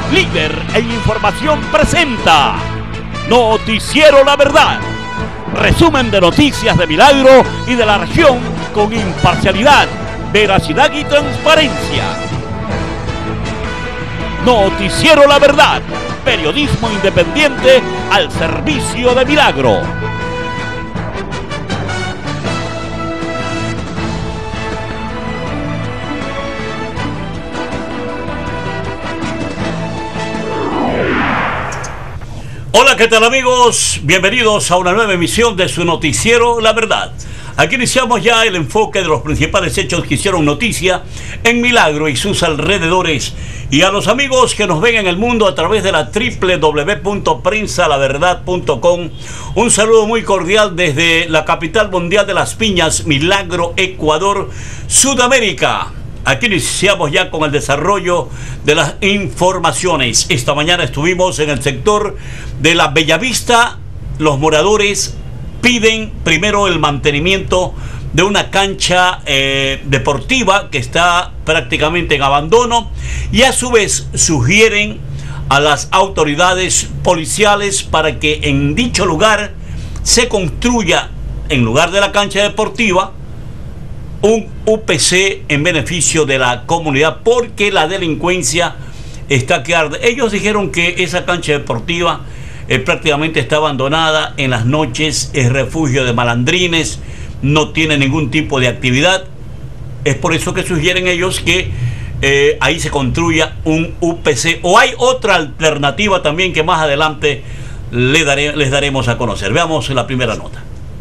líder en información, presenta Noticiero La Verdad. Resumen de noticias de Milagro y de la región con imparcialidad, veracidad y transparencia. Noticiero La Verdad, periodismo independiente al servicio de Milagro. Hola, ¿qué tal amigos? Bienvenidos a una nueva emisión de su Noticiero La Verdad. Aquí iniciamos ya el enfoque de los principales hechos que hicieron noticia en Milagro y sus alrededores. Y a los amigos que nos ven en el mundo a través de la www.prensalaverdad.com, un saludo muy cordial desde la capital mundial de las piñas, Milagro, Ecuador, Sudamérica. Aquí iniciamos ya con el desarrollo de las informaciones. Esta mañana estuvimos en el sector de la Bellavista. Los moradores piden primero el mantenimiento de una cancha deportiva que está prácticamente en abandono y a su vez sugieren a las autoridades policiales para que en dicho lugar se construya, en lugar de la cancha deportiva, un UPC en beneficio de la comunidad, porque la delincuencia está que arde. Ellos dijeron que esa cancha deportiva prácticamente está abandonada en las noches, es refugio de malandrines, no tiene ningún tipo de actividad. Es por eso que sugieren ellos que ahí se construya un UPC, o hay otra alternativa también que más adelante les daremos a conocer. Veamos la primera nota.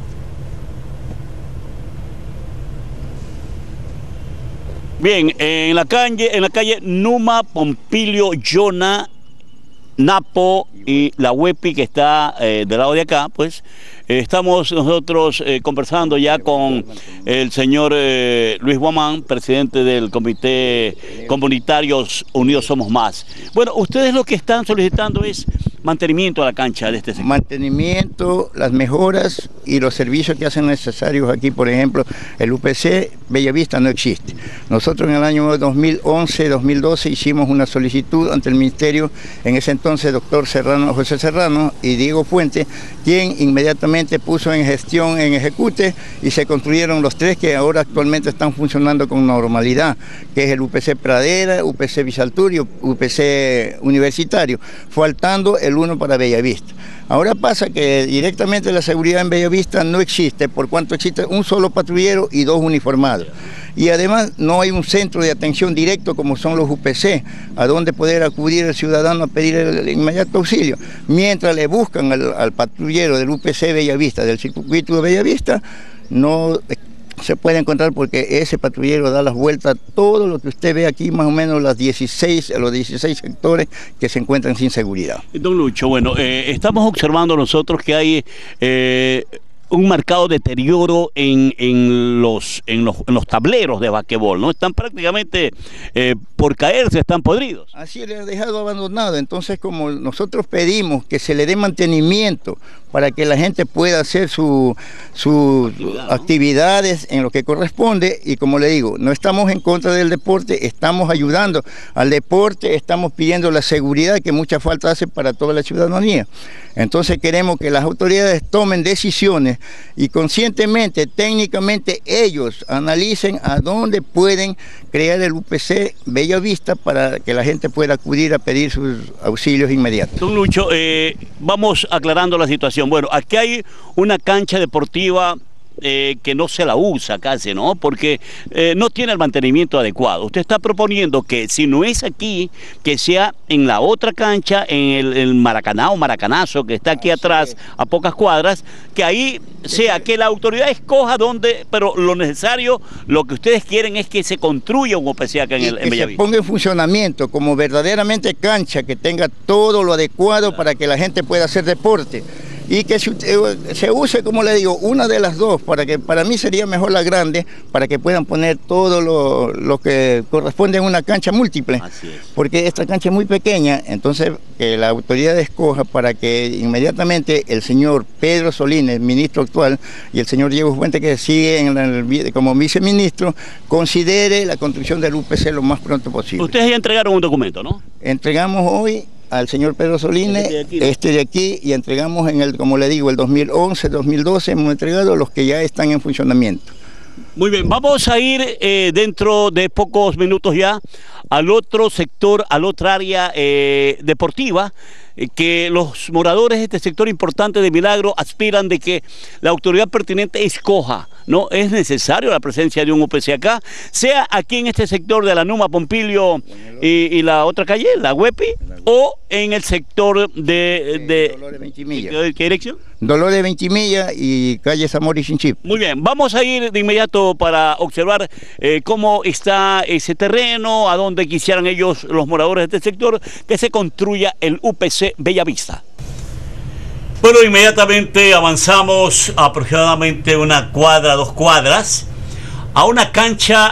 Bien, en la calle Numa, Pompilio, Yona, Napo y la Huepi, que está del lado de acá, pues estamos nosotros conversando ya con el señor Luis Guamán, presidente del Comité Comunitarios Unidos Somos Más. Bueno, ustedes lo que están solicitando es mantenimiento a la cancha de este sector. Mantenimiento, las mejoras y los servicios que hacen necesarios aquí. Por ejemplo, el UPC Bellavista no existe. Nosotros en el año 2011-2012 hicimos una solicitud ante el Ministerio, en ese entonces doctor José Serrano y Diego Fuente, quien inmediatamente puso en gestión, en ejecute, y se construyeron los tres que ahora actualmente están funcionando con normalidad, que es el UPC Pradera, UPC Villaltur y UPC Universitario, faltando el uno para Bellavista. Ahora pasa que directamente la seguridad en Bellavista no existe, por cuanto existe un solo patrullero y dos uniformados. Y además no hay un centro de atención directo como son los UPC, a donde poder acudir el ciudadano a pedir el inmediato auxilio. Mientras le buscan al patrullero del UPC Bellavista, del circuito de Bellavista, no se puede encontrar, porque ese patrullero da las vueltas a todo lo que usted ve aquí, más o menos los 16 sectores que se encuentran sin seguridad. Don Lucho, bueno, estamos observando nosotros que hay un marcado deterioro en los tableros de basquetbol, ¿no? Están prácticamente por caerse, están podridos. Así le ha dejado abandonado. Entonces, como nosotros pedimos que se le dé mantenimiento para que la gente pueda hacer sus actividades en lo que corresponde, y como le digo, no estamos en contra del deporte, estamos ayudando al deporte, estamos pidiendo la seguridad que mucha falta hace para toda la ciudadanía. Entonces queremos que las autoridades tomen decisiones y conscientemente, técnicamente, ellos analicen a dónde pueden crear el UPC Bellavista para que la gente pueda acudir a pedir sus auxilios inmediatos. Don Lucho, vamos aclarando la situación. Bueno, aquí hay una cancha deportiva que no se la usa casi, ¿no? Porque no tiene el mantenimiento adecuado. Usted está proponiendo que si no es aquí, que sea en la otra cancha, en el Maracaná o Maracanazo, que está aquí atrás, a pocas cuadras, que ahí sea, que la autoridad escoja dónde, pero lo necesario, lo que ustedes quieren es que se construya un UPC acá en Bellavista. Que se ponga en funcionamiento como verdaderamente cancha, que tenga todo lo adecuado para que la gente pueda hacer deporte. y que se use, como le digo, una de las dos, para mí sería mejor la grande, para que puedan poner todo lo que corresponde a una cancha múltiple. Así es. Porque esta cancha es muy pequeña, entonces que la autoridad escoja para que inmediatamente el señor Pedro Solines, ministro actual, y el señor Diego Fuente, que sigue como viceministro, considere la construcción del UPC lo más pronto posible. Ustedes ya entregaron un documento, ¿no? Entregamos hoy al señor Pedro Solines, este de aquí, y entregamos como le digo, el 2011, 2012, hemos entregado los que ya están en funcionamiento. Muy bien, vamos a ir dentro de pocos minutos ya al otro sector, al otra área deportiva, que los moradores de este sector importante de Milagro aspiran de que la autoridad pertinente escoja. No es necesario la presencia de un UPC acá, sea aquí en este sector de la Numa Pompilio y la otra calle, la Huepi, o en el sector de Dolores Ventimilla. ¿De qué dirección? Dolores Ventimilla y calle Zamora y Chinchip. Muy bien, vamos a ir de inmediato para observar cómo está ese terreno, a dónde quisieran ellos, los moradores de este sector, que se construya el UPC Bellavista. Bueno, inmediatamente avanzamos aproximadamente una cuadra, 2 cuadras, a una cancha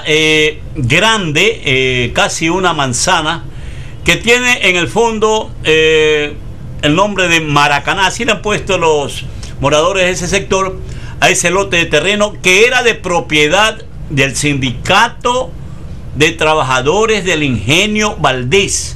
grande, casi una manzana, que tiene en el fondo el nombre de Maracaná. Así le han puesto los moradores de ese sector a ese lote de terreno que era de propiedad del sindicato de trabajadores del Ingenio Valdés.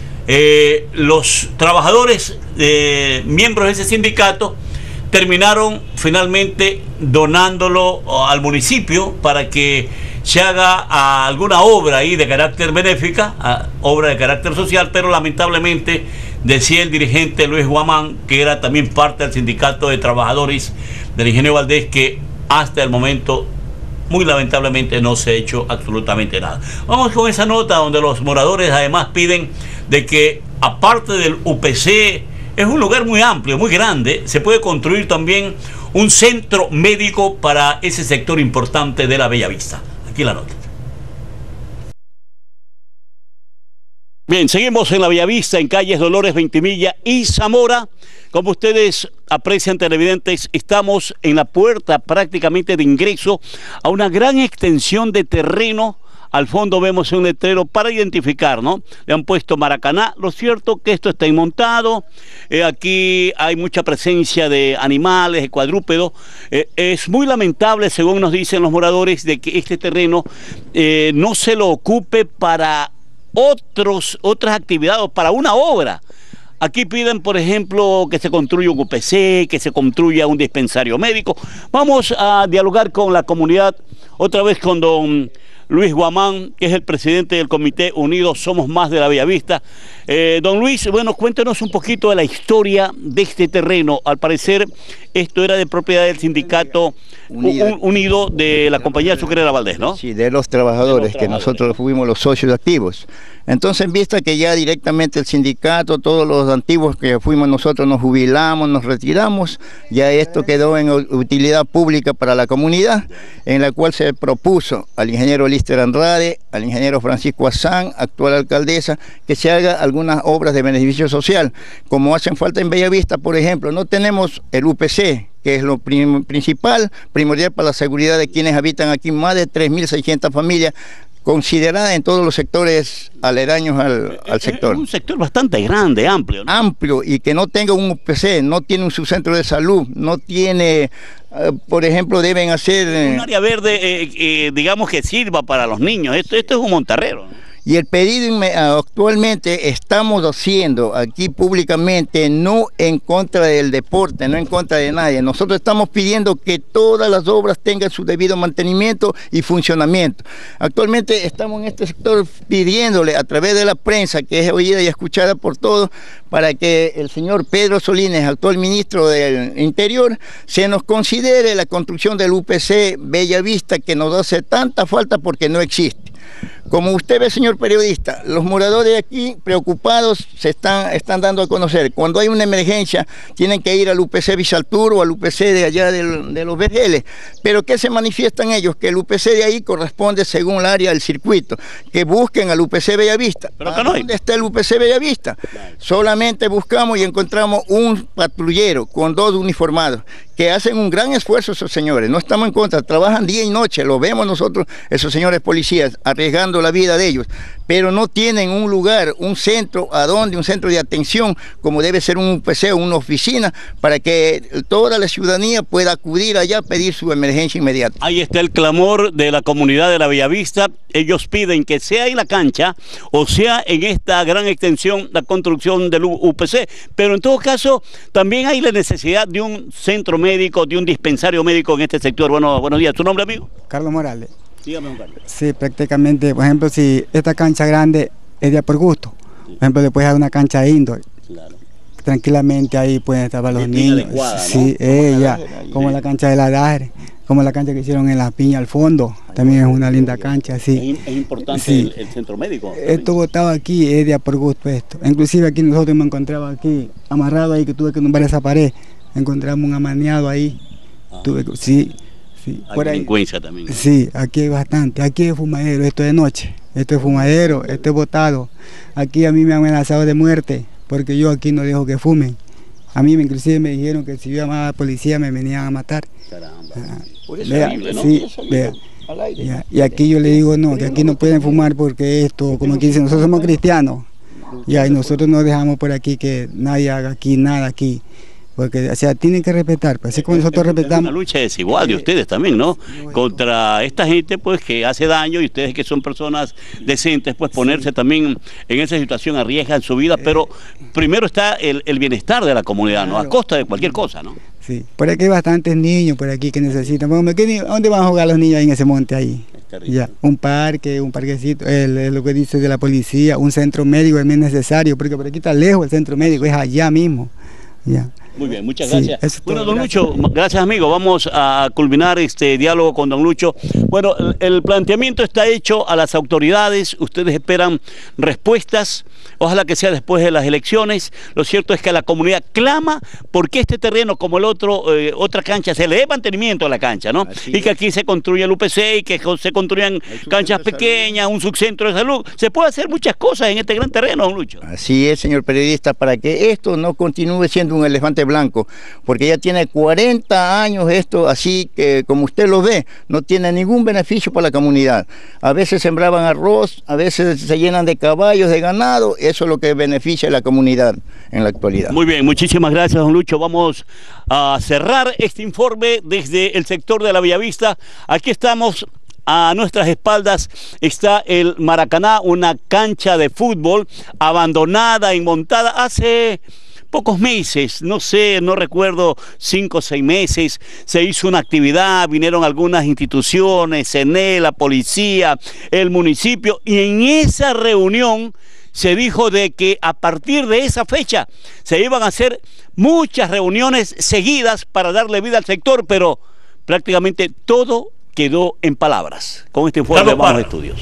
Los trabajadores miembros de ese sindicato terminaron finalmente donándolo al municipio para que se haga alguna obra ahí de carácter benéfica, obra de carácter social, pero lamentablemente decía el dirigente Luis Guamán, que era también parte del sindicato de trabajadores del Ingenio Valdés, que hasta el momento muy lamentablemente no se ha hecho absolutamente nada. Vamos con esa nota donde los moradores además piden de que aparte del UPC, es un lugar muy amplio, muy grande, se puede construir también un centro médico para ese sector importante de la Bellavista. Aquí la nota. Bien, seguimos en la Bellavista, en calles Dolores Ventimilla y Zamora. Como ustedes aprecian, televidentes, estamos en la puerta prácticamente de ingreso a una gran extensión de terreno. Al fondo vemos un letrero para identificar, ¿no? Le han puesto Maracaná. Lo cierto que esto está inmontado. Aquí hay mucha presencia de animales, de cuadrúpedos. Es muy lamentable, según nos dicen los moradores, de que este terreno no se lo ocupe para otras actividades, para una obra. Aquí piden, por ejemplo, que se construya un UPC, que se construya un dispensario médico. Vamos a dialogar con la comunidad, otra vez con don Luis Guamán, que es el presidente del Comité Unidos Somos Más de la Bellavista. Don Luis, bueno, cuéntenos un poquito de la historia de este terreno. Al parecer, esto era de propiedad del sindicato unido de la compañía azucarera Valdés, ¿no? Sí, de los trabajadores, que nosotros fuimos los socios activos. Entonces, en vista que ya directamente el sindicato, todos los antiguos que fuimos nosotros, nos jubilamos, nos retiramos, ya esto quedó en utilidad pública para la comunidad, en la cual se propuso al ingeniero Lister Andrade, al ingeniero Francisco Azán, actual alcaldesa, que se haga algunas obras de beneficio social, como hacen falta en Bellavista, por ejemplo. No tenemos el UPC, que es lo primordial para la seguridad de quienes habitan aquí, más de 3.600 familias, considerada en todos los sectores aledaños al sector. Es un sector bastante grande, amplio, ¿no? Amplio, y que no tenga un UPC, no tiene un subcentro de salud, no tiene, por ejemplo, deben hacer... un área verde, digamos, que sirva para los niños. Esto es un montarrero, ¿no? Y el pedido actualmente estamos haciendo aquí públicamente, no en contra del deporte, no en contra de nadie. Nosotros estamos pidiendo que todas las obras tengan su debido mantenimiento y funcionamiento. Actualmente estamos en este sector pidiéndole a través de la prensa, que es oída y escuchada por todos, para que el señor Pedro Solines, actual ministro del Interior, se nos considere la construcción del UPC Bellavista, que nos hace tanta falta porque no existe. Como usted ve, señor periodista, los moradores de aquí preocupados se están dando a conocer. Cuando hay una emergencia tienen que ir al UPC Visaltur o al UPC de allá de los Vergeles. Pero ¿qué se manifiestan ellos? Que el UPC de ahí corresponde según el área del circuito. Que busquen al UPC Bellavista. Pero acá no hay. ¿Dónde está el UPC Bellavista? Solamente buscamos y encontramos un patrullero con 2 uniformados que hacen un gran esfuerzo esos señores. No estamos en contra, trabajan día y noche, lo vemos nosotros, esos señores policías, arriesgando la vida de ellos, pero no tienen un lugar, un centro, un centro de atención, como debe ser un UPC o una oficina, para que toda la ciudadanía pueda acudir allá a pedir su emergencia inmediata. Ahí está el clamor de la comunidad de la Bellavista. Ellos piden que sea en la cancha o sea en esta gran extensión, la construcción del UPC, pero en todo caso también hay la necesidad de un centro médico, de un dispensario médico en este sector. Bueno, buenos días. ¿Tu nombre, amigo? Carlos Morales. Dígame, don Carlos. Sí, prácticamente, por ejemplo, si esta cancha grande es de por gusto, por ejemplo, le puedes dar una cancha indoor. Claro. Tranquilamente ahí pueden estar para los niños. Adecuada, sí, ¿no? Ella, como la cancha de la Dajre, como la cancha que hicieron en La Piña al fondo, también es una linda cancha, sí. Es importante sí. el centro médico. Esto botado aquí es de por gusto esto. Inclusive aquí nosotros me encontraba aquí, amarrado ahí, que tuve que tumbar esa pared, encontramos un amaneado ahí. Sí. Sí, hay delincuencia también. Sí, aquí hay bastante. Aquí es fumadero, esto es de noche. Esto es fumadero, esto es botado. Aquí a mí me han amenazado de muerte porque yo aquí no dejo que fumen. A mí inclusive me dijeron que si yo llamaba a la policía me venían a matar. Caramba. Por eso vea, horrible, ¿no? Sí, vea. Y aquí yo le digo no, que aquí no pueden fumar porque esto, como aquí dicen, nosotros somos cristianos. Y nosotros no dejamos por aquí que nadie haga aquí nada aquí. Porque, o sea, tienen que respetar, pues así como nosotros respetamos. Es una lucha desigual de ustedes también, ¿no? Contra esta gente, pues, que hace daño, y ustedes que son personas decentes, pues, ponerse también en esa situación, arriesgan su vida, pero primero está el bienestar de la comunidad, ¿no? A costa de cualquier cosa, ¿no? Sí, por aquí hay bastantes niños por aquí que necesitan. ¿Dónde van a jugar los niños ahí en ese monte ahí? Ya, un parquecito, es lo que dice de la policía, un centro médico es muy necesario, porque por aquí está lejos el centro médico, es allá mismo. Ya. Muy bien, muchas gracias. Bueno, don Lucho, gracias amigo, vamos a culminar este diálogo con don Lucho. Bueno, el planteamiento está hecho a las autoridades, ustedes esperan respuestas, ojalá que sea después de las elecciones. Lo cierto es que la comunidad clama porque este terreno, como el otro, otra cancha, se le dé mantenimiento a la cancha, ¿no? Y que aquí se construya el UPC y que se construyan canchas pequeñas, un subcentro de salud. Se puede hacer muchas cosas en este gran terreno, don Lucho. Así es, señor periodista, para que esto no continúe siendo un elefante blanco, porque ya tiene 40 años esto, así que como usted lo ve, no tiene ningún beneficio para la comunidad. A veces sembraban arroz, a veces se llenan de caballos, de ganado, eso es lo que beneficia a la comunidad en la actualidad. Muy bien, muchísimas gracias, don Lucho. Vamos a cerrar este informe desde el sector de la Bellavista. Aquí estamos. A nuestras espaldas está el Maracaná, una cancha de fútbol abandonada y montada hace pocos meses, no sé, no recuerdo, 5 o 6 meses, se hizo una actividad, vinieron algunas instituciones, CNE, la policía, el municipio, y en esa reunión se dijo de que a partir de esa fecha se iban a hacer muchas reuniones seguidas para darle vida al sector, pero prácticamente todo quedó en palabras. Con este informe vamos a estudios.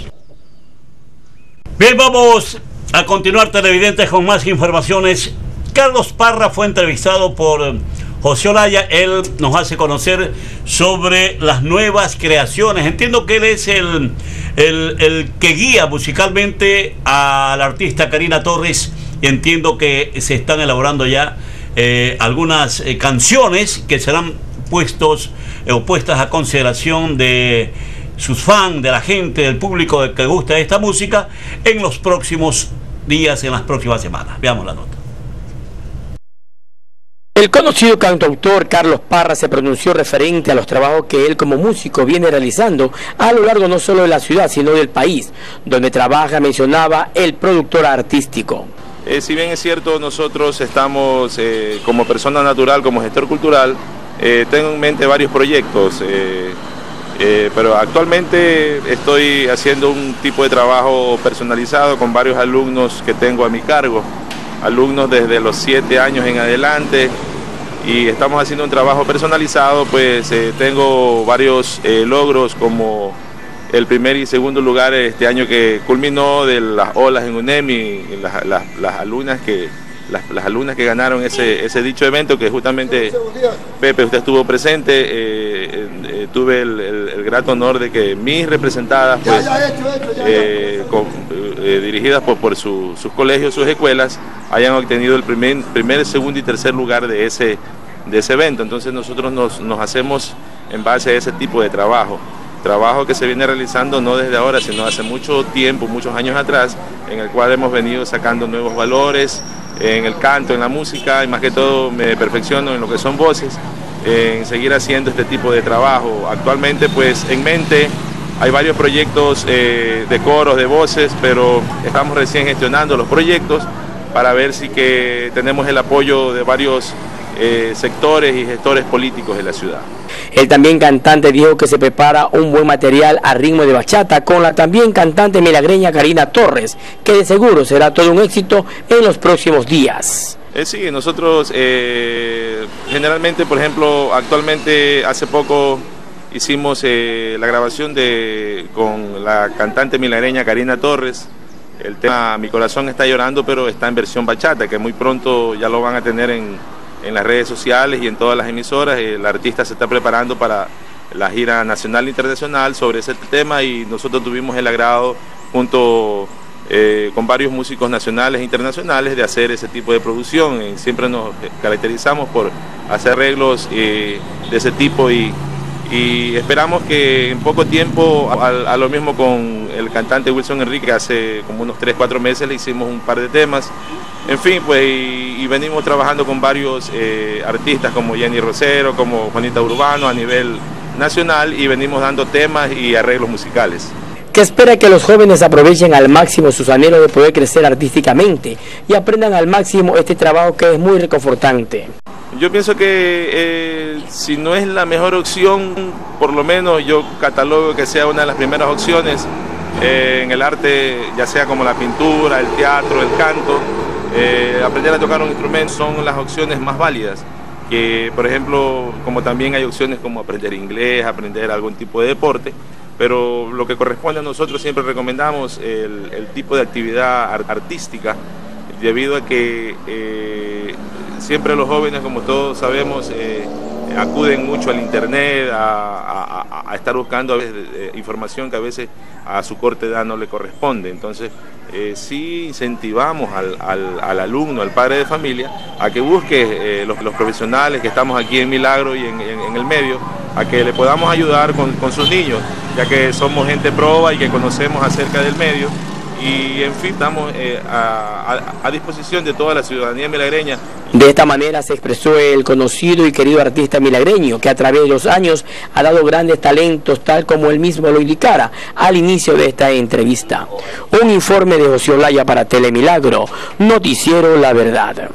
Bien, vamos a continuar, televidentes, con más informaciones. Carlos Parra fue entrevistado por José Olaya. Él nos hace conocer sobre las nuevas creaciones. Entiendo que él es el que guía musicalmente a la artista Karina Torres, y entiendo que se están elaborando ya algunas canciones que serán puestas a consideración de sus fans, de la gente, del público que gusta de esta música en los próximos días, en las próximas semanas. Veamos la nota. El conocido cantautor Carlos Parra se pronunció referente a los trabajos que él como músico viene realizando a lo largo no solo de la ciudad, sino del país, donde trabaja, mencionaba, el productor artístico. Si bien es cierto, nosotros estamos como persona natural, como gestor cultural, tengo en mente varios proyectos, pero actualmente estoy haciendo un tipo de trabajo personalizado con varios alumnos que tengo a mi cargo, alumnos desde los 7 años en adelante, y estamos haciendo un trabajo personalizado. Pues tengo varios logros como el primer y segundo lugar este año que culminó de las olas en UNEMI, las alumnas que ganaron ese dicho evento, que justamente Pepe, usted estuvo presente. Tuve el grato honor de que mis representadas, pues, dirigidas por sus colegios, sus escuelas, hayan obtenido el primer, segundo y tercer lugar de ese evento. Entonces nosotros nos hacemos en base a ese tipo de trabajo que se viene realizando no desde ahora, sino hace mucho tiempo, muchos años atrás, en el cual hemos venido sacando nuevos valores en el canto, en la música, y más que todo me perfecciono en lo que son voces, en seguir haciendo este tipo de trabajo. Actualmente, pues, en mente hay varios proyectos de coros, de voces, pero estamos recién gestionando los proyectos para ver si que tenemos el apoyo de varios sectores y gestores políticos de la ciudad. El también cantante dijo que se prepara un buen material a ritmo de bachata con la también cantante milagreña Karina Torres, que de seguro será todo un éxito en los próximos días. Sí, nosotros generalmente, por ejemplo, actualmente hace poco hicimos la grabación con la cantante milagreña Karina Torres. El tema Mi Corazón Está Llorando, pero está en versión bachata, que muy pronto ya lo van a tener en las redes sociales y en todas las emisoras. El artista se está preparando para la gira nacional e internacional sobre ese tema, y nosotros tuvimos el agrado junto con varios músicos nacionales e internacionales de hacer ese tipo de producción. Siempre nos caracterizamos por hacer arreglos de ese tipo, y esperamos que en poco tiempo, a lo mismo con el cantante Wilson Enrique, hace como unos 3-4 meses le hicimos un par de temas. En fin, pues, y venimos trabajando con varios artistas como Jenny Rosero, como Juanita Urbano a nivel nacional, y venimos dando temas y arreglos musicales. Que espera que los jóvenes aprovechen al máximo sus anhelos de poder crecer artísticamente y aprendan al máximo este trabajo que es muy reconfortante. Yo pienso que si no es la mejor opción, por lo menos yo catalogo que sea una de las primeras opciones en el arte, ya sea como la pintura, el teatro, el canto. Aprender a tocar un instrumento son las opciones más válidas, que por ejemplo, como también hay opciones como aprender inglés, aprender algún tipo de deporte, pero lo que corresponde a nosotros siempre recomendamos el tipo de actividad artística, debido a que siempre los jóvenes, como todos sabemos, acuden mucho al internet a estar buscando a veces, información que a veces a su corta edad no le corresponde. Entonces sí incentivamos al alumno, al padre de familia, a que busque los profesionales que estamos aquí en Milagro y en el medio, a que le podamos ayudar con sus niños, ya que somos gente proba y que conocemos acerca del medio. Y en fin, estamos a disposición de toda la ciudadanía milagreña. De esta manera se expresó el conocido y querido artista milagreño, que a través de los años ha dado grandes talentos, tal como él mismo lo indicara al inicio de esta entrevista. Un informe de José Olaya para Telemilagro, Noticiero La Verdad.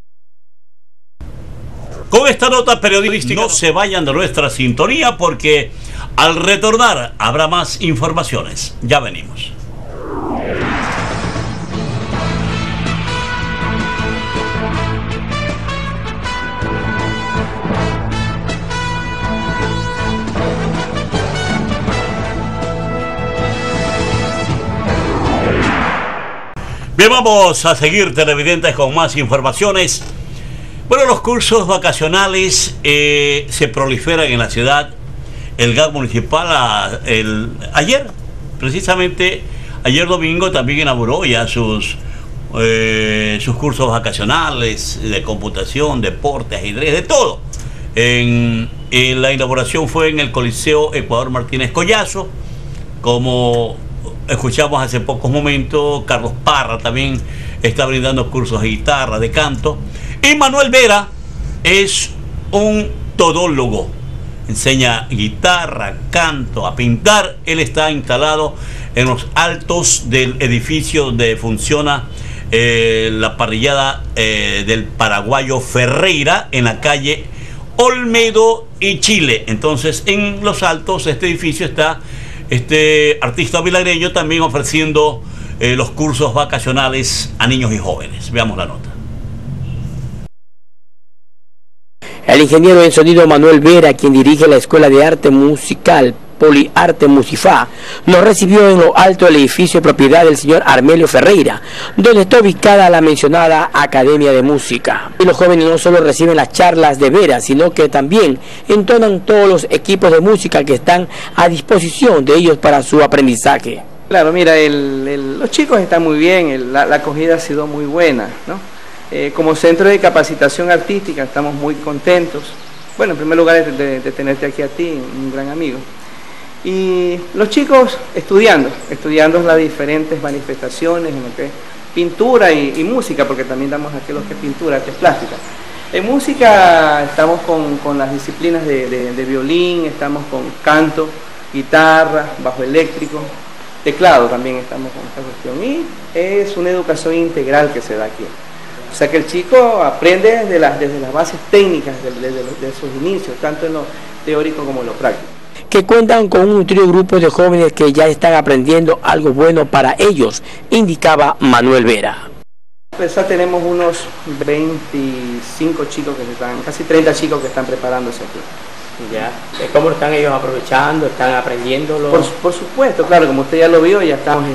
Con esta nota periodística no se vayan de nuestra sintonía, porque al retornar habrá más informaciones. Ya venimos. Bien, vamos a seguir, televidentes, con más informaciones. Bueno, los cursos vacacionales se proliferan en la ciudad. El GAC municipal ayer, precisamente ayer domingo, también inauguró ya sus cursos vacacionales de computación, deporte, ajedrez, de todo. La inauguración fue en el Coliseo Ecuador Martínez Collazo. Como escuchamos hace pocos momentos, Carlos Parra también está brindando cursos de guitarra, de canto. Y Manuel Vera es un todólogo. Enseña guitarra, canto, a pintar. Él está instalado en los altos del edificio donde funciona la parrillada del Paraguayo Ferreira, en la calle Olmedo y Chile. Entonces, en los altos de este edificio está este artista milagreño también ofreciendo los cursos vacacionales a niños y jóvenes. Veamos la nota. El ingeniero en sonido Manuel Vera, quien dirige la Escuela de Arte Musical Poliarte Musifá los recibió en lo alto del edificio de propiedad del señor Armelio Ferreira, donde está ubicada la mencionada Academia de Música. Y los jóvenes no solo reciben las charlas de veras, sino que también entonan todos los equipos de música que están a disposición de ellos para su aprendizaje. Claro, mira, los chicos están muy bien, la acogida ha sido muy buena, ¿no? Como centro de capacitación artística estamos muy contentos. Bueno, en primer lugar de tenerte aquí a ti, un gran amigo. Y los chicos estudiando las diferentes manifestaciones en lo que es pintura y música, porque también damos aquí lo que es pintura, artes plásticas. En música estamos con las disciplinas de violín, estamos con canto, guitarra, bajo eléctrico, teclado también estamos con esta cuestión. Y es una educación integral que se da aquí. O sea que el chico aprende desde las bases técnicas, de sus inicios, tanto en lo teórico como en lo práctico. Que cuentan con un nutrido grupo de jóvenes que ya están aprendiendo algo bueno para ellos, indicaba Manuel Vera. Pues ya tenemos unos 25 chicos casi 30 chicos que están preparándose aquí. Ya. ¿Cómo lo están ellos aprovechando? ¿Están aprendiéndolo? Por supuesto, claro, como usted ya lo vio, ya estamos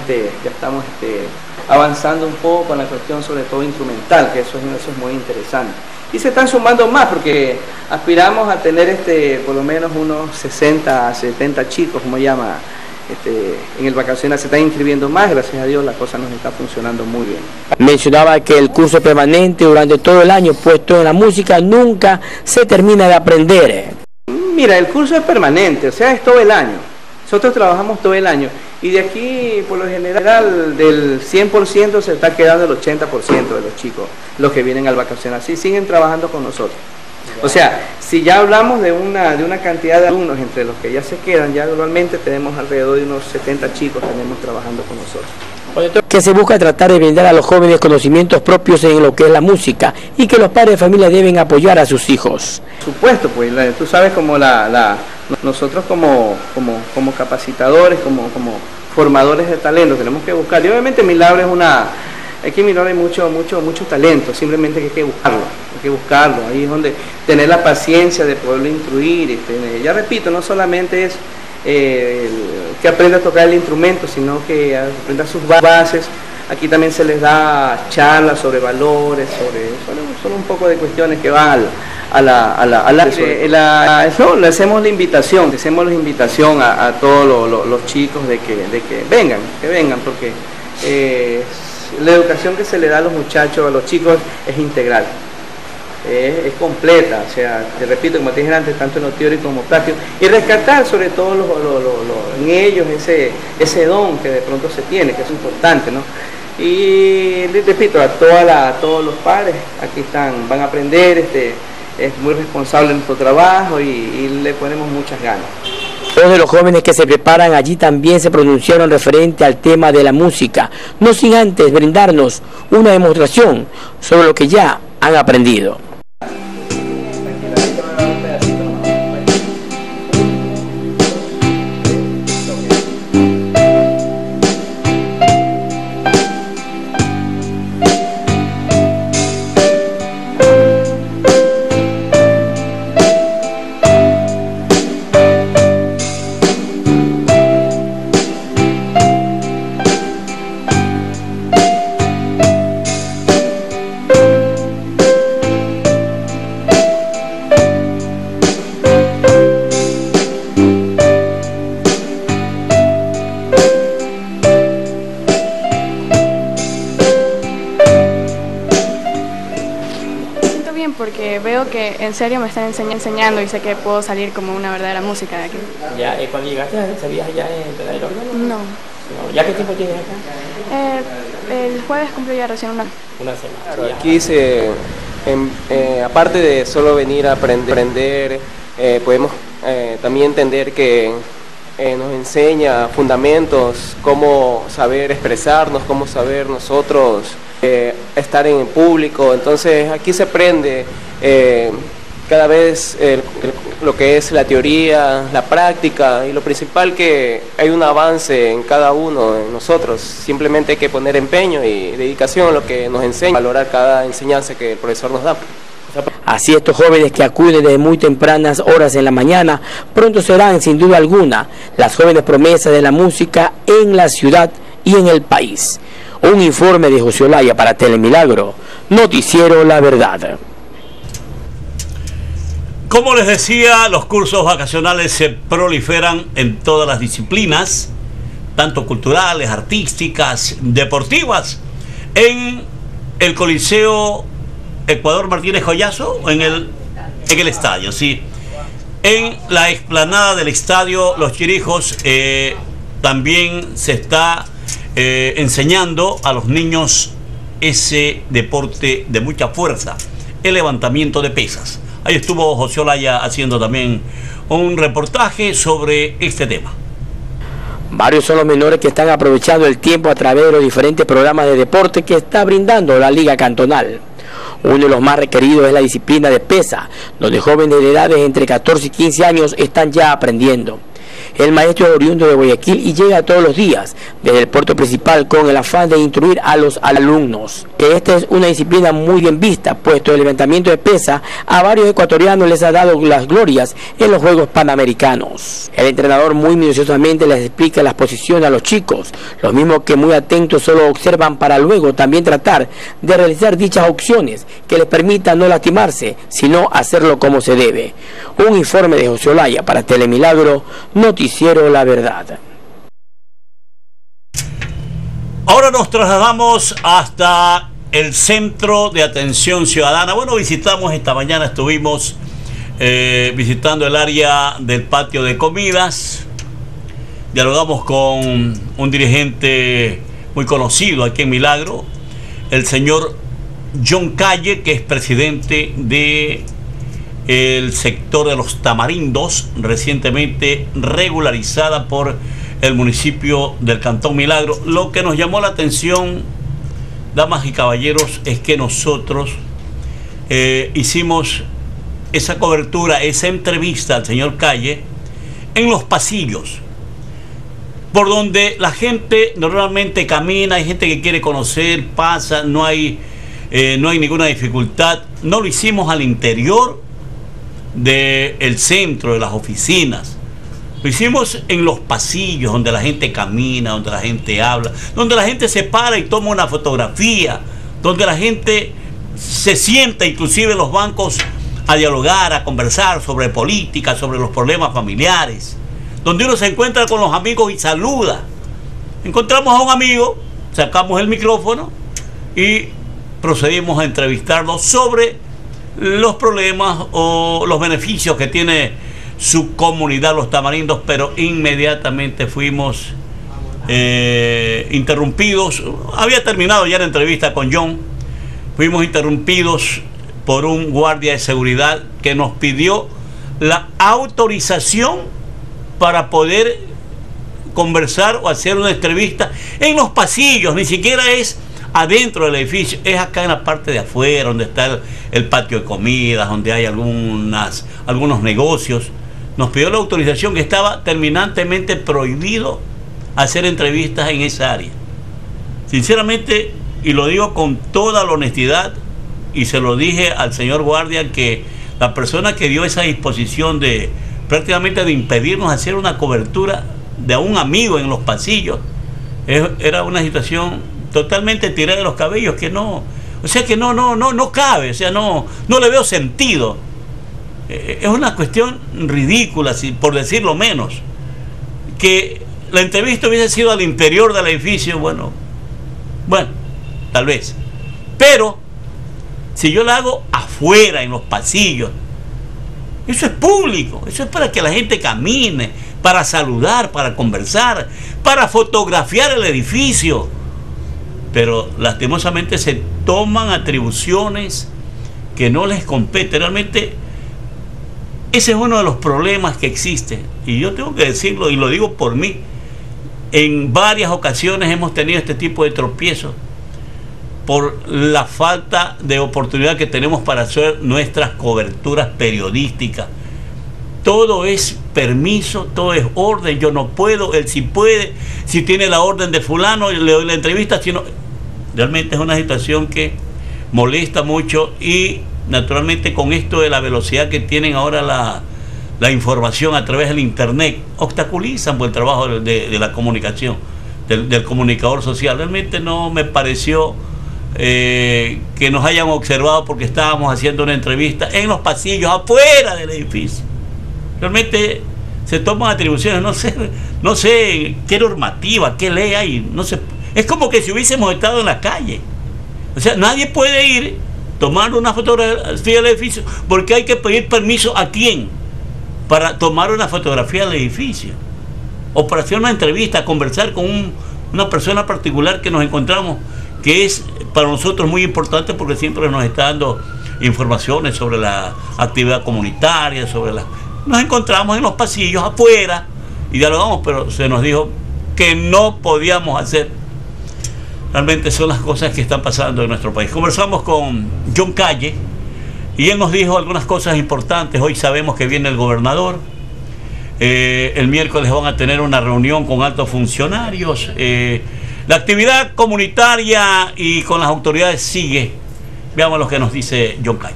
avanzando un poco con la cuestión sobre todo instrumental, que eso es muy interesante. Y se están sumando más porque aspiramos a tener por lo menos unos 60 a 70 chicos, como llama, en el vacacional se están inscribiendo más, gracias a Dios la cosa nos está funcionando muy bien. Mencionaba que el curso permanente durante todo el año puesto en la música nunca se termina de aprender. Mira, el curso es permanente, o sea, es todo el año. Nosotros trabajamos todo el año y de aquí, por lo general, del 100% se está quedando el 80% de los chicos, los que vienen al vacacional, sí siguen trabajando con nosotros. O sea, si ya hablamos de una cantidad de alumnos entre los que ya se quedan, ya globalmente tenemos alrededor de unos 70 chicos tenemos trabajando con nosotros. Que se busca tratar de brindar a los jóvenes conocimientos propios en lo que es la música y que los padres de familia deben apoyar a sus hijos. Por supuesto, pues tú sabes como nosotros como capacitadores, como formadores de talento tenemos que buscar, y obviamente Milagro hay que mirar, hay mucho talento, simplemente hay que buscarlo, ahí es donde tener la paciencia de poderlo instruir, ya repito, no solamente es que aprenda a tocar el instrumento, sino que aprenda sus bases. Aquí también se les da charlas sobre valores, sobre un poco de cuestiones que van le hacemos la invitación, a todos los chicos de que vengan, porque la educación que se le da a los muchachos, a los chicos, es integral. Es completa, o sea, te repito, como te dije antes, tanto en lo teórico como práctico, y rescatar sobre todo en ellos ese don que de pronto se tiene, que es importante, ¿no? Y repito, a todos los padres aquí van a aprender, es muy responsable nuestro trabajo y le ponemos muchas ganas. Todos de los jóvenes que se preparan allí también se pronunciaron referente al tema de la música, no sin antes brindarnos una demostración sobre lo que ya han aprendido. Porque veo que en serio me están enseñando y sé que puedo salir como una verdadera música de aquí. ¿Ya? ¿Cuando llegaste sabías ya entrenar el órgano? No. ¿Ya qué tiempo tienes acá? El jueves cumplí ya recién una Claro, semana. aquí aparte de solo venir a aprender, podemos también entender que nos enseña fundamentos, cómo saber expresarnos, cómo saber nosotros estar en el público. Entonces aquí se aprende cada vez lo que es la teoría, la práctica, y lo principal que hay un avance en cada uno de nosotros. Simplemente hay que poner empeño y dedicación a lo que nos enseña, valorar cada enseñanza que el profesor nos da. Así estos jóvenes que acuden desde muy tempranas horas en la mañana, pronto serán sin duda alguna las jóvenes promesas de la música en la ciudad y en el país. Un informe de José Olaya para Telemilagro, Noticiero La Verdad. Como les decía, los cursos vacacionales se proliferan en todas las disciplinas, tanto culturales, artísticas, deportivas, en el Coliseo Ecuador Martínez Collazo, en el estadio, sí. En la explanada del estadio Los Chirijos también se está enseñando a los niños ese deporte de mucha fuerza, el levantamiento de pesas. Ahí estuvo José Olaya haciendo también un reportaje sobre este tema. Varios son los menores que están aprovechando el tiempo a través de los diferentes programas de deporte que está brindando la Liga Cantonal. Uno de los más requeridos es la disciplina de pesa, donde jóvenes de edades entre 14 y 15 años están ya aprendiendo. El maestro es oriundo de Guayaquil y llega todos los días desde el puerto principal con el afán de instruir a los alumnos. Esta es una disciplina muy bien vista, puesto el levantamiento de pesa a varios ecuatorianos les ha dado las glorias en los Juegos Panamericanos. El entrenador muy minuciosamente les explica las posiciones a los chicos, los mismos que muy atentos solo observan para luego también tratar de realizar dichas opciones que les permitan no lastimarse, sino hacerlo como se debe. Un informe de José Olaya para Telemilagro, Noticiero La Verdad. Ahora nos trasladamos hasta el Centro de Atención Ciudadana. Bueno, visitamos esta mañana, estuvimos visitando el área del patio de comidas. Dialogamos con un dirigente muy conocido aquí en Milagro, el señor John Calle, que es presidente de el sector de los Tamarindos, recientemente regularizada por el municipio del Cantón Milagro. Lo que nos llamó la atención, damas y caballeros, es que nosotros hicimos esa cobertura, esa entrevista al señor Calle en los pasillos, por donde la gente normalmente camina, hay gente que quiere conocer, pasa, no hay ninguna dificultad. No lo hicimos al interior del centro, de las oficinas. Lo hicimos en los pasillos, donde la gente camina, donde la gente habla, donde la gente se para y toma una fotografía, donde la gente se sienta inclusive en los bancos a dialogar, a conversar sobre política, sobre los problemas familiares, donde uno se encuentra con los amigos y saluda. Encontramos a un amigo, sacamos el micrófono y procedimos a entrevistarlo sobre los problemas o los beneficios que tiene su comunidad, los Tamarindos, pero inmediatamente fuimos interrumpidos. Había terminado ya la entrevista con John, fuimos interrumpidos por un guardia de seguridad que nos pidió la autorización para poder conversar o hacer una entrevista en los pasillos. Ni siquiera es adentro del edificio, es acá en la parte de afuera, donde está el patio de comidas, donde hay algunos negocios. Nos pidió la autorización, que estaba terminantemente prohibido hacer entrevistas en esa área. Sinceramente, y lo digo con toda la honestidad, y se lo dije al señor guardia, que la persona que dio esa disposición de prácticamente de impedirnos hacer una cobertura de un amigo en los pasillos, era una situación totalmente tirada de los cabellos, que no, o sea que no cabe, o sea, no le veo sentido. Es una cuestión ridícula, por decirlo menos. Que la entrevista hubiese sido al interior del edificio, bueno, tal vez. Pero si yo la hago afuera, en los pasillos, eso es público, eso es para que la gente camine, para saludar, para conversar, para fotografiar el edificio. Pero lastimosamente se toman atribuciones que no les competen. Realmente ese es uno de los problemas que existe, y yo tengo que decirlo, y lo digo por mí. En varias ocasiones hemos tenido este tipo de tropiezos por la falta de oportunidad que tenemos para hacer nuestras coberturas periodísticas. Todo es permiso, todo es orden. Yo no puedo, él sí puede. Si tiene la orden de fulano, le doy la entrevista. Si no, realmente es una situación que molesta mucho, y naturalmente con esto de la velocidad que tienen ahora la información a través del internet, obstaculizan por el trabajo de la comunicación, del comunicador social. Realmente no me pareció que nos hayan observado porque estábamos haciendo una entrevista en los pasillos afuera del edificio. Realmente se toman atribuciones, no sé qué normativa, qué ley hay, no sé. Es como que si hubiésemos estado en la calle. O sea, nadie puede ir, tomar una fotografía del edificio, porque hay que pedir permiso a quién para tomar una fotografía del edificio, o para hacer una entrevista, conversar con una persona particular que nos encontramos, que es para nosotros muy importante porque siempre nos está dando informaciones sobre la actividad comunitaria, nos encontramos en los pasillos afuera y dialogamos, pero se nos dijo que no podíamos hacer. Realmente son las cosas que están pasando en nuestro país. Conversamos con John Calle y él nos dijo algunas cosas importantes. Hoy sabemos que viene el gobernador. El miércoles van a tener una reunión con altos funcionarios. La actividad comunitaria y con las autoridades sigue. Veamos lo que nos dice John Calle.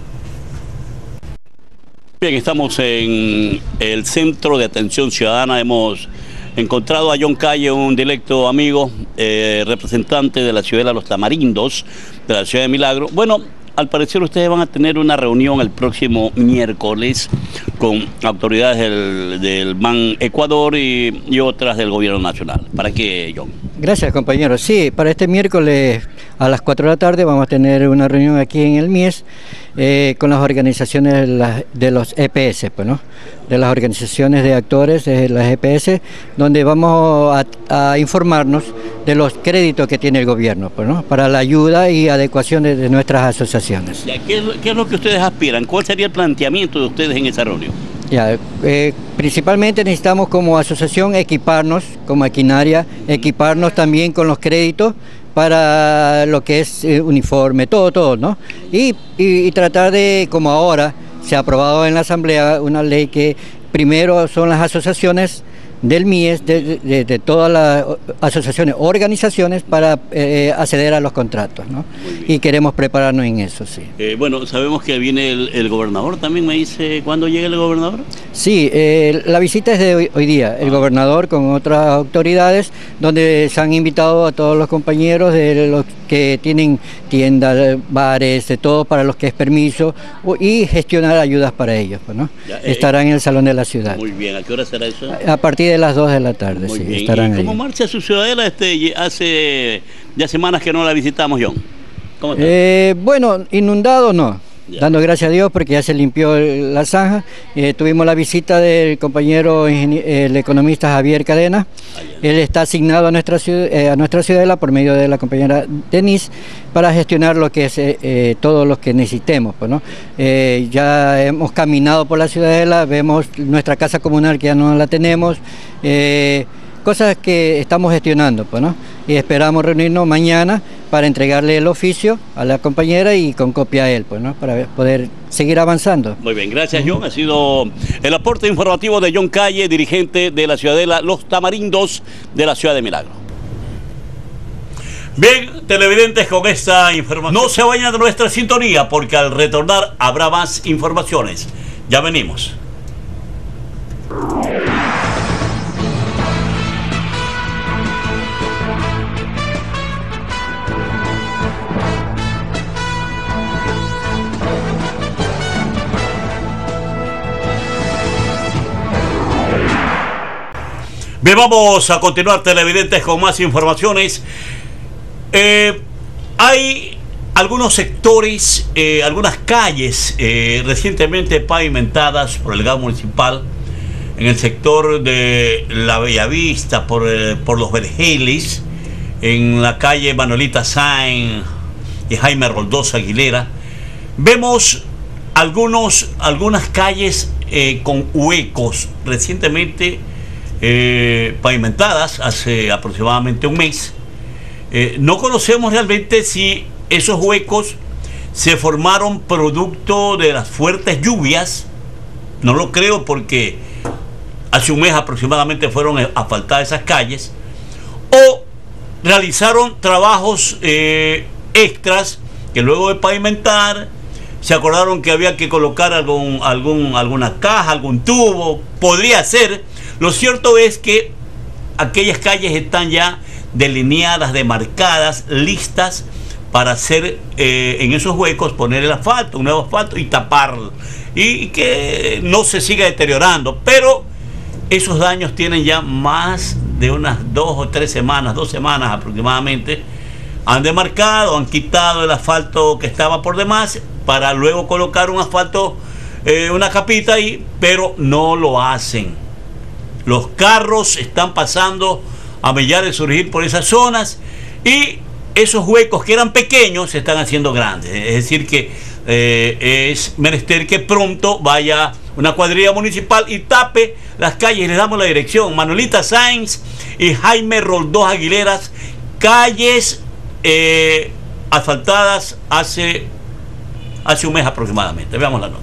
Bien, estamos en el Centro de Atención Ciudadana. Hemos encontrado a John Calle, un directo amigo, representante de la ciudadela Los Tamarindos, de la ciudad de Milagro. Bueno, al parecer ustedes van a tener una reunión el próximo miércoles con autoridades del BAN Ecuador y otras del gobierno nacional. ¿Para qué, John? Gracias, compañero. Sí, para este miércoles a las 4 de la tarde vamos a tener una reunión aquí en el MIES con las organizaciones de los EPS, pues, ¿no? De las organizaciones de actores de las EPS, donde vamos a informarnos de los créditos que tiene el gobierno, pues, ¿no? Para la ayuda y adecuación de nuestras asociaciones. Ya, ¿qué es lo que ustedes aspiran? ¿Cuál sería el planteamiento de ustedes en esa reunión? Ya, principalmente necesitamos como asociación equiparnos con maquinaria, equiparnos también con los créditos para lo que es uniforme, todo, ¿no? Y tratar de, como ahora se ha aprobado en la Asamblea una ley que primero son las asociaciones del MIES, de todas las asociaciones, organizaciones para acceder a los contratos, ¿no? Y queremos prepararnos en eso, sí. Bueno, sabemos que viene el gobernador también, me dice, ¿cuándo llega el gobernador? Sí, la visita es de hoy día, el gobernador con otras autoridades, donde se han invitado a todos los compañeros de los que tienen tiendas, bares, de todo para los que es permiso y gestionar ayudas para ellos, ¿no? Ya, estarán en el Salón de la Ciudad. Muy bien, ¿a qué hora será eso? A partir de las 2 de la tarde, muy sí, bien. Estarán ¿Y cómo ahí. marcha su ciudadela? Hace ya semanas que no la visitamos, John. ¿Cómo está? Bueno, inundado no. Ya. Dando gracias a Dios porque ya se limpió la zanja. Tuvimos la visita del compañero el economista Javier Cadena. Él está asignado a nuestra ciudadela por medio de la compañera Denise para gestionar lo que es todo lo que necesitemos, pues, ¿no? Ya hemos caminado por la ciudadela, vemos nuestra casa comunal que ya no la tenemos, cosas que estamos gestionando, pues, ¿no? Y esperamos reunirnos mañana para entregarle el oficio a la compañera y con copia a él, pues, ¿no? Para poder seguir avanzando. Muy bien, gracias, John. Ha sido el aporte informativo de John Calle, dirigente de la ciudadela Los Tamarindos de la ciudad de Milagro. Bien, televidentes, con esta información no se vayan de nuestra sintonía porque al retornar habrá más informaciones. Ya venimos. Bien, vamos a continuar, televidentes, con más informaciones. Hay algunos sectores, algunas calles recientemente pavimentadas por el GAO municipal en el sector de la Bellavista, por los Vergeles, en la calle Manuelita Sáenz y Jaime Roldós Aguilera. Vemos algunas calles con huecos recientemente pavimentadas hace aproximadamente un mes. No conocemos realmente si esos huecos se formaron producto de las fuertes lluvias. No lo creo porque hace un mes aproximadamente fueron asfaltadas esas calles, o realizaron trabajos extras que luego de pavimentar se acordaron que había que colocar alguna caja, algún tubo, podría ser. Lo cierto es que aquellas calles están ya delineadas, demarcadas, listas para hacer en esos huecos, poner el asfalto, un nuevo asfalto y taparlo, y que no se siga deteriorando. Pero esos daños tienen ya más de unas 2 o 3 semanas, 2 semanas aproximadamente. Han demarcado, han quitado el asfalto que estaba por demás para luego colocar un asfalto, una capita ahí, pero no lo hacen. Los carros están pasando a millar de surgir por esas zonas y esos huecos que eran pequeños se están haciendo grandes. Es decir que es menester que pronto vaya una cuadrilla municipal y tape las calles. Les damos la dirección: Manuelita Sáenz y Jaime Roldós Aguileras, calles asfaltadas hace un mes aproximadamente. Veamos la nota.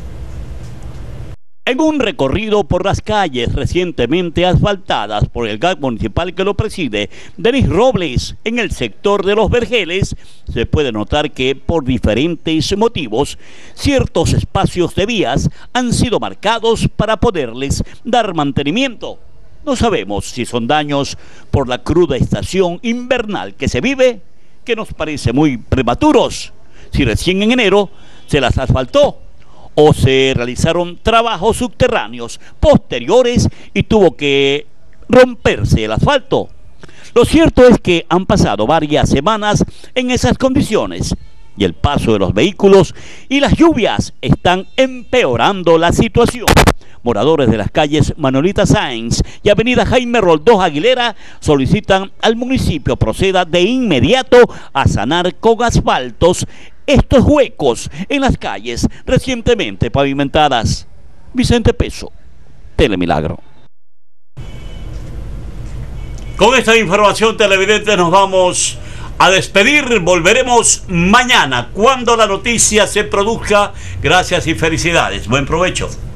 En un recorrido por las calles recientemente asfaltadas por el GAC municipal que lo preside, Denis Robles, en el sector de Los Vergeles, se puede notar que por diferentes motivos ciertos espacios de vías han sido marcados para poderles dar mantenimiento. No sabemos si son daños por la cruda estación invernal que se vive, que nos parece muy prematuros, si recién en enero se las asfaltó, o se realizaron trabajos subterráneos posteriores y tuvo que romperse el asfalto. Lo cierto es que han pasado varias semanas en esas condiciones y el paso de los vehículos y las lluvias están empeorando la situación. Moradores de las calles Manuelita Sáenz y avenida Jaime Roldós Aguilera solicitan al municipio proceda de inmediato a sanar con asfaltos estos huecos en las calles recientemente pavimentadas. Vicente Peso, Telemilagro. Con esta información, televidentes, nos vamos a despedir. Volveremos mañana cuando la noticia se produzca. Gracias y felicidades. Buen provecho.